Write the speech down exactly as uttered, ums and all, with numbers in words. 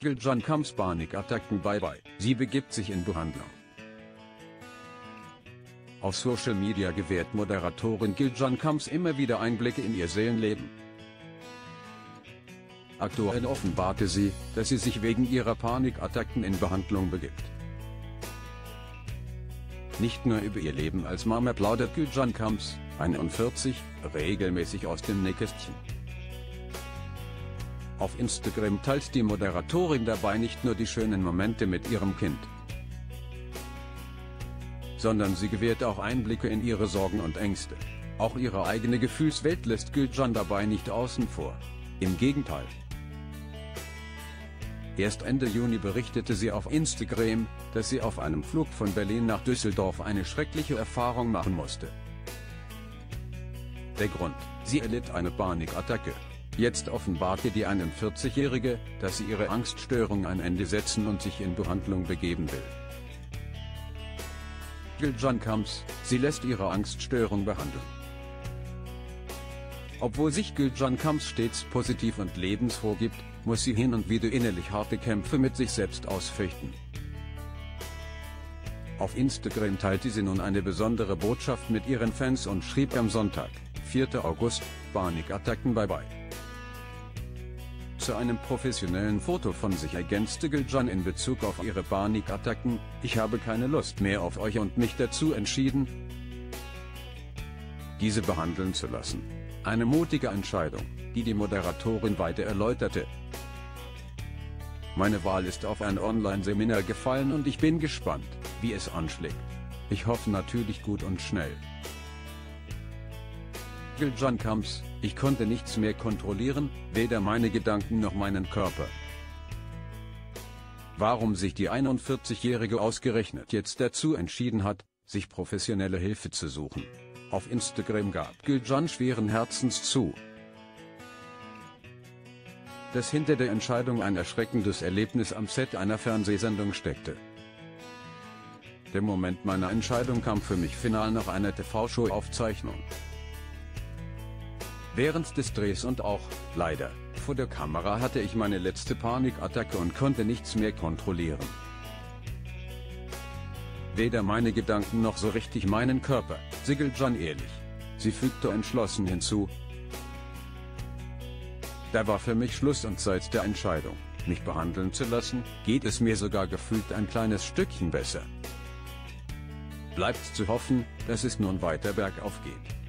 Gülcan Kams Panikattacken bye-bye, sie begibt sich in Behandlung. Auf Social Media gewährt Moderatorin Gülcan Kams immer wieder Einblicke in ihr Seelenleben. Aktuell offenbarte sie, dass sie sich wegen ihrer Panikattacken in Behandlung begibt. Nicht nur über ihr Leben als Mama plaudert Gülcan Kams, einundvierzig, regelmäßig aus dem Nähkästchen. Auf Instagram teilt die Moderatorin dabei nicht nur die schönen Momente mit ihrem Kind, sondern sie gewährt auch Einblicke in ihre Sorgen und Ängste. Auch ihre eigene Gefühlswelt lässt Gülcan dabei nicht außen vor. Im Gegenteil. Erst Ende Juni berichtete sie auf Instagram, dass sie auf einem Flug von Berlin nach Düsseldorf eine schreckliche Erfahrung machen musste. Der Grund: sie erlitt eine Panikattacke. Jetzt offenbarte die einundvierzigjährige, dass sie ihre Angststörung ein Ende setzen und sich in Behandlung begeben will. Gülcan Kams, sie lässt ihre Angststörung behandeln. Obwohl sich Gülcan Kams stets positiv und lebensfroh gibt, muss sie hin und wieder innerlich harte Kämpfe mit sich selbst ausfechten. Auf Instagram teilte sie nun eine besondere Botschaft mit ihren Fans und schrieb am Sonntag, vierten August, Panikattacken bye-bye. Zu einem professionellen Foto von sich ergänzte Gülcan in Bezug auf ihre Panikattacken: Ich habe keine Lust mehr auf euch und mich dazu entschieden, diese behandeln zu lassen. Eine mutige Entscheidung, die die Moderatorin weiter erläuterte. Meine Wahl ist auf ein Online-Seminar gefallen und ich bin gespannt, wie es anschlägt. Ich hoffe natürlich gut und schnell. Gülcan Kams: Ich konnte nichts mehr kontrollieren, weder meine Gedanken noch meinen Körper. Warum sich die einundvierzigjährige ausgerechnet jetzt dazu entschieden hat, sich professionelle Hilfe zu suchen? Auf Instagram gab Gülcan schweren Herzens zu, dass hinter der Entscheidung ein erschreckendes Erlebnis am Set einer Fernsehsendung steckte. Der Moment meiner Entscheidung kam für mich final nach einer T V-Show-Aufzeichnung. Während des Drehs und auch, leider, vor der Kamera hatte ich meine letzte Panikattacke und konnte nichts mehr kontrollieren. Weder meine Gedanken noch so richtig meinen Körper, sagte Gülcan ehrlich. Sie fügte entschlossen hinzu: Da war für mich Schluss und seit der Entscheidung, mich behandeln zu lassen, geht es mir sogar gefühlt ein kleines Stückchen besser. Bleibt zu hoffen, dass es nun weiter bergauf geht.